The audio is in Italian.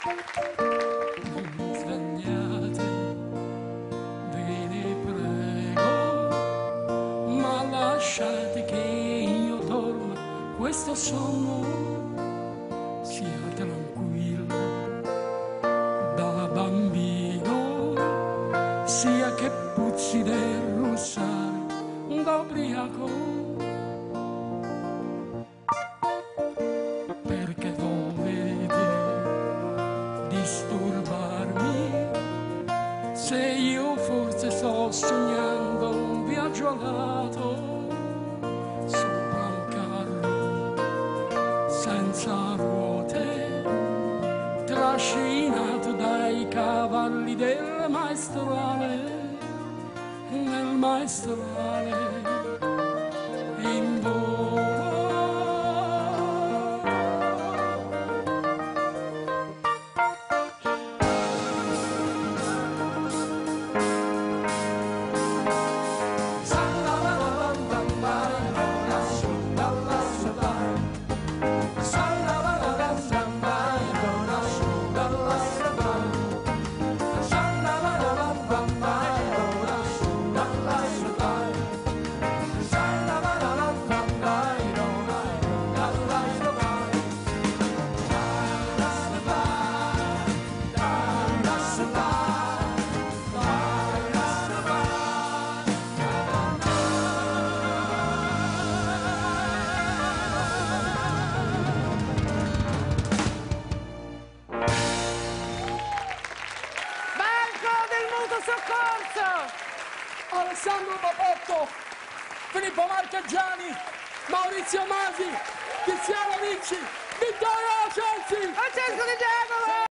Non sbagliate, ve ne prego, ma lasciate che io dorma questo sonno, sia tranquillo da bambino, sia che puzzi del rossare da ubriaco. Perché volete disturbarmi se io forse sto sognando un viaggio alato sopra un carro senza ruote trascinato dai cavalli del maestrale, nel maestrale in volo. Banco del Mutuo Soccorso! Alessandro Papotto, Filippo Marcaggiani, Maurizio Masi, Tiziano Ricci, Vittorio Censi! Francesco di Giacomo!